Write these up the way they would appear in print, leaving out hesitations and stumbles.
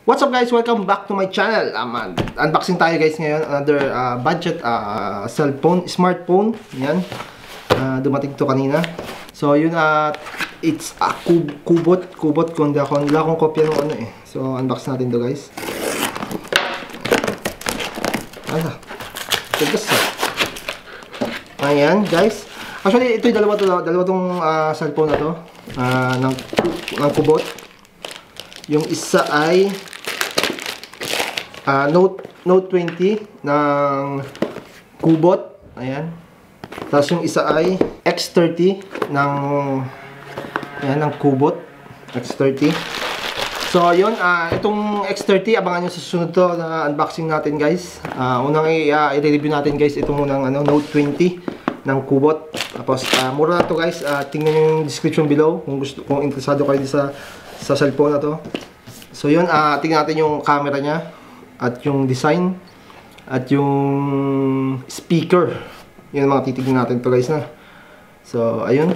What's up guys? Welcome back to my channel. Unboxing tayo guys ngayon. Another budget cellphone, smartphone. Yan. Dumating to kanina. So yun, it's a Kubot kung wala akong kopya ng ano eh. So unbox natin to guys. Tigas eh. Ayan guys. Actually ito yung dalawa tong cellphone na to. Ng Kubot. Yung isa ay Note 20 ng Kubot. Ayan. Tapos yung isa ay X30 ng Kubot. X30. So, yun. Itong X30, abangan nyo sa susunod to na unboxing natin, guys. Unang i-review natin, guys, itong unang Note 20 ng Kubot. Tapos, mura na to, guys. Tingnan nyo yung description below kung interesado kayo sa cellphone na to. So, yun. Tingnan natin yung camera niya. At yung design. At yung speaker. Yun ang mga titignan natin to, guys, na. So, ayun.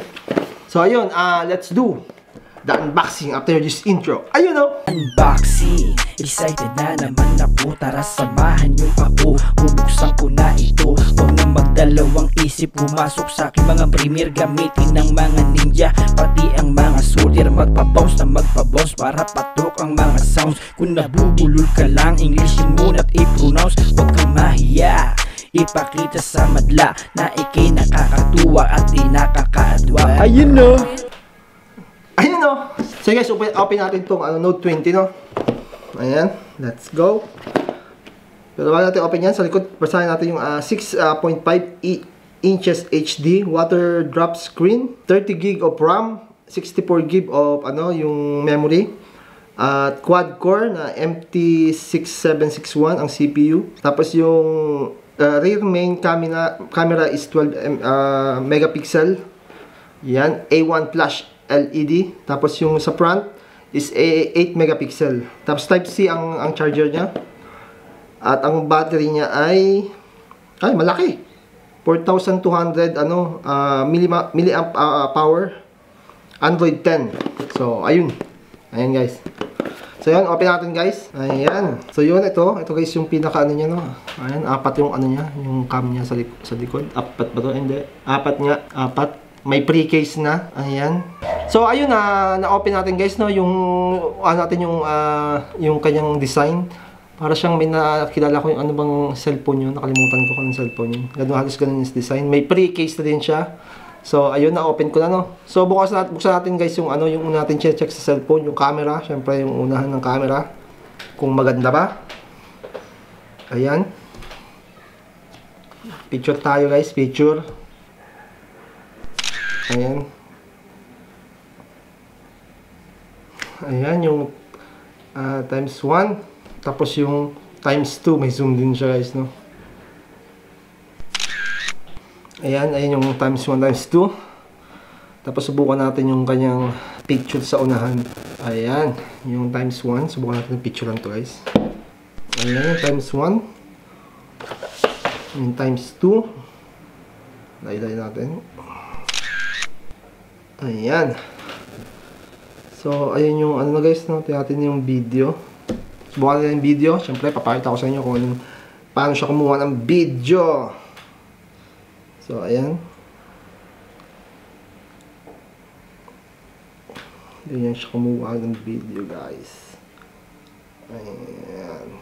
Let's do the unboxing after this intro. Ayun o! Unboxing, excited na naman ako. Tara samahan nyo ako, bubuksan ko na ito. Huwag na magdalawang isip, pumasok sa aking mga premier. Gamitin ng mga ninja, pati ang mga soldier. Magpabounce na magpabounce para patok ang mga sounds. Kung nabubulol ka lang, Englishin mo na't i-pronounce. Huwag kang mahiya, ipakita sa madla na ikay nakakatuwa at di nakakaadwa. Ayun no! Ayun no! So guys, open natin itong Note 20, no? Ayan, let's go. Pero bago natin open yan, sa likod, basahin natin yung 6.5 inches HD water drop screen, 30 GB of RAM, 64 GB of yung memory, at quad core na MT6761 ang CPU. Tapos yung rear main camera is 12 megapixel. Yan, A1 flash LED. Tapos yung sa front is 8 megapixel. Tapos type C ang charger niya. At ang battery niya ay malaki. 4,200 milliamp power. Android 10. So ayun. Ayan guys. So yun, open natin guys. Ayan. So yun, ito guys yung pinaka niya, no. Ayan, apat yung niya, yung cam niya sa likod. Apat ba to? Hindi. Apat nga, apat. May pre-case na. Ayan. So ayun, na-open natin guys, no, yung yung kanyang design. Para siyang may nakilala ko yung bang cellphone yun. Nakalimutan ko kung anong cellphone yun. Halos ganun yung design. May pre-case na din siya. So ayun, na-open ko na, no. So buksan natin guys yung yung una natin check sa cellphone, yung camera. Syempre yung unahan ng camera. Kung maganda ba. Ayan. Picture tayo guys, picture. Ayan. Ayan yung times 1. Tapos yung times 2. May zoom din siya guys, no. Ayan yung times 1, times 2. Tapos subukan natin yung kanyang picture sa unahan. Ayan. Yung times 1. Subukan natin yung picture lang to guys. Ayan yung times 1. Yung times 2. Laylay natin. Ayan. So, ayun yung na guys, no? Tingnan natin yung video. Subukan natin yung video. Siyempre, papakita ko sa inyo kung paano siya kumuha ng video. So, ayan. Ganyan siya kumuha ng video, guys. Ayan.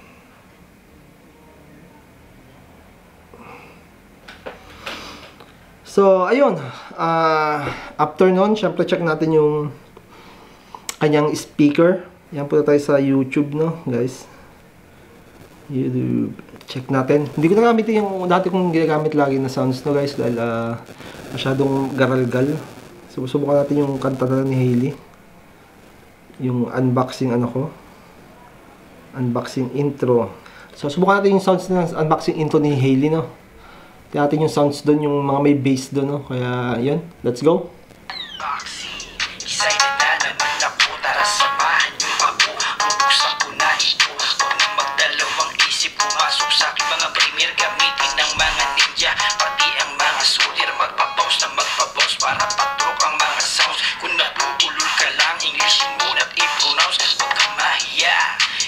So, ayun. After nun, syempre check natin yung kanyang speaker. Yan po tayo sa YouTube, no, guys. YouTube. Check natin. Hindi ko na gamitin yung dati kong ginagamit lagi na sounds, no, guys. Dahil masyadong garalgal. So, subukan natin yung kanta na ni Hailey. Yung unboxing unboxing intro. So, subukan natin yung sounds na unboxing intro ni Hailey, no. Tingnan natin yung sounds doon, yung mga may bass doon, no? Kaya, yun. Let's go. Unboxing, excited na naman ako. Tara samahan nyo ako, bubuksan ko na ito. Huwag na magdalawang isip, pumasok sa aking mga premier. Gamitin ng mga ninja, pati ang mga soldier. Magpabounce na magpabounce para patok ang mga sounds. Kung nabubulol ka lang, Englishin mo na't i-pronounce. Huwag kang mahiya,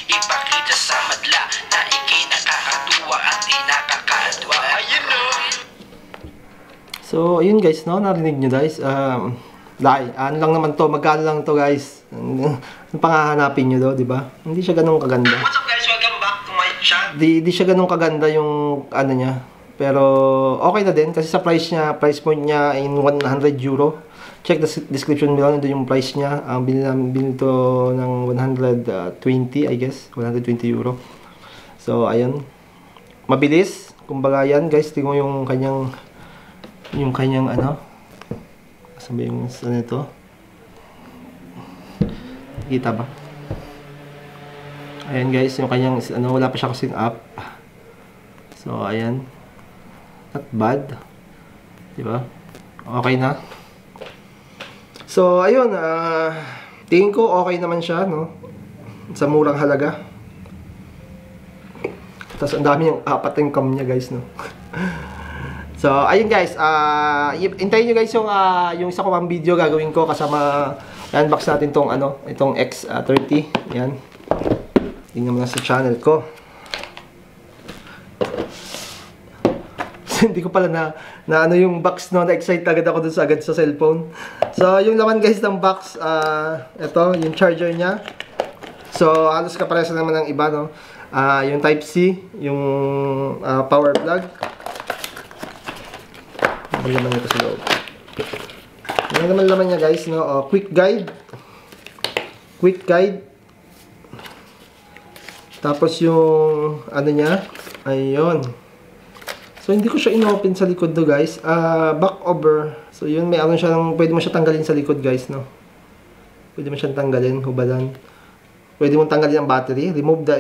dito sa madla na ikinakakatuwa at inakakaadwa. Ayun no. So, ayun guys, no? Narinig nyo guys. Ano lang naman to, magkano lang to guys. Ano pang hahanapin nyo do, di ba? Hindi siya ganun kaganda. What's up guys, welcome back to my channel. Di siya ganun kaganda yung ano niya. Pero okay na din kasi sa price point niya in 100 euro. Check the description below, nandun yung price niya. Ang binili to ng 120 I guess, 120 euro. So ayun. Mabilis. Kumbaga yan guys, tingnan mo yung kanyang ano. Sabi yung ano ito. Kita ba? Ayan guys, yung kanyang ano, wala pa siya kasing app. So ayan. Not bad. Diba? Okay na. So, ayun. Tingin ko okay naman siya, no? Sa murang halaga. Tapos, ang dami yung apat yung cam niya, guys, no? So, ayun, guys. Hintayin nyo, guys, yung isa ko pang video gagawin ko kasama unbox natin tong, ano, itong X30. Yan. Tingnan mo na sa channel ko. Hindi ko pala na ano yung box, no, na-excite agad ako dun agad sa cellphone. So, yung laman guys ng box, ito, yung charger niya. So, halos kaparesa naman ng iba, no. Yung Type-C, yung power plug. Ano naman ito sa loob? Ano naman laman niya guys, no. Quick guide. Tapos yung ano niya, ayun. So, hindi ko siya inopen sa likod do guys. Back over. So, yun, may ano siya, pwede mo siya tanggalin sa likod guys, no? Pwede mo siyang tanggalin, hubalan. Pwede mo tanggalin ang battery. Remove the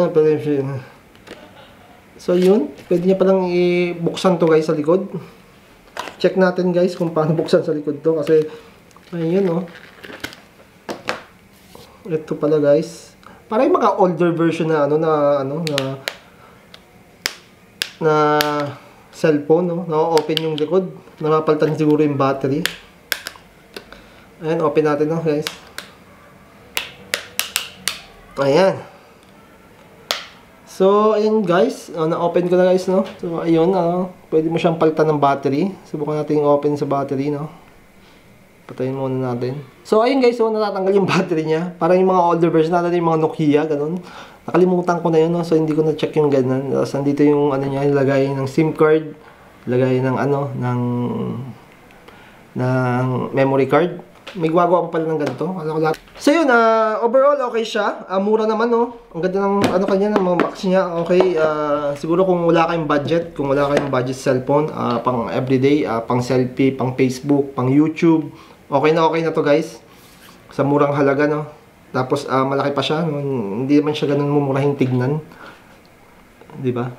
So, yun. Pwede niya palang ibuksan to guys sa likod. Check natin guys kung paano buksan sa likod to. Kasi, ayun, no? Ito pala guys. Parang yung mga older version na, na cellphone, no? Na-open yung likod. Napapalitan siguro yung battery. Ayan, open natin, no, guys. Ayan. So, ayan, guys. Na-open ko na, guys, no? So, ayun, pwede mo siyang palitan ng battery. Subukan natin i-open sa battery, no? Patayin muna natin. So, ayun, guys, so, natatanggal yung battery niya. Parang yung mga older version natin, yung mga Nokia, ganun. Nakalimutan ko na yun, no? So hindi ko na-check yung ganun. Tapos nandito yung ano niya, lagay ng SIM card, lagay ng ano, ng memory card. May gagawa pa pala ng ganito. So yun, overall okay siya. Mura naman, no? Ang ganda ng ano kanya, ng mga box niya. Okay, siguro kung wala kayong budget cellphone, pang everyday, pang selfie, pang Facebook, pang YouTube, okay na to guys. Sa murang halaga, no? Tapos malaki pa siya, no? Hindi naman siya ganun mumurahing tignan. 'Di ba?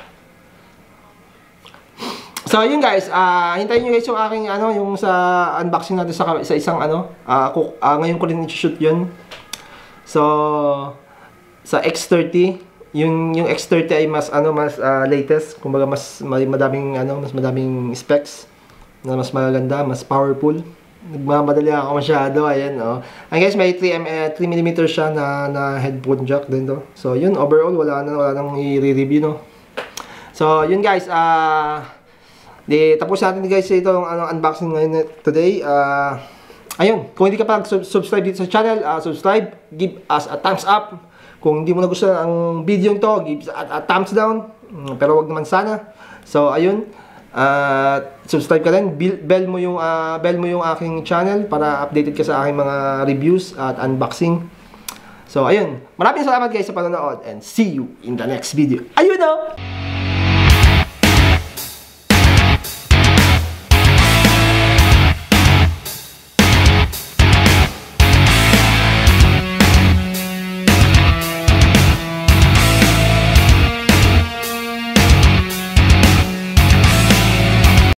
So, yun guys, hintayin niyo guys yung aking ano, yung sa unboxing natin sa isang ano, ngayon ko rin i-shoot 'yun. So, sa X30, yung X30 ay mas latest, kumbaga mas madaming specs, na mas maganda, mas powerful. Nagmamadali ako masyado, ayan, oh. And guys, may 3mm siya na headphone jack din to. So, yun, overall, wala nang i-review, no. So, yun guys, tapos natin guys itong unboxing ngayon today. Ayun, kung hindi ka pa subscribe dito sa channel, subscribe, give us a thumbs up. Kung hindi mo nagustuhan ang video to, give a thumbs down. Pero wag naman sana. So, ayun. Subscribe ka rin, bell mo yung aking channel para updated ka sa aking mga reviews at unboxing. So ayun, maraming salamat guys sa panonood and see you in the next video. Ayun, oh!